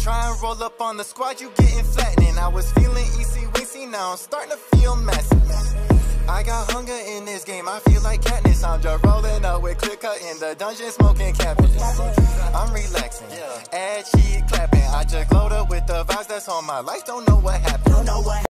Try and roll up on the squad, you getting flattening. I was feeling easy-weasy, now I'm starting to feel massive. I got hunger in this game, I feel like Katniss. I'm just rolling up with Kypkut in the dungeon, smoking cabbage. I'm relaxing, ad cheek clapping. I just glowed up with the vibes that's on my life, don't know what happened.